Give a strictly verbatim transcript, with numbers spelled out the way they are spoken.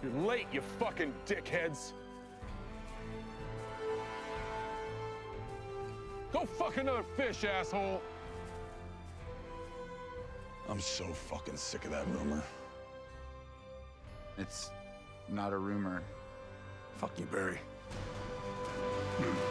You're late, you fucking dickheads. Go fuck another fish, asshole. I'm so fucking sick of that rumor. It's not a rumor. Fuck you, Barry.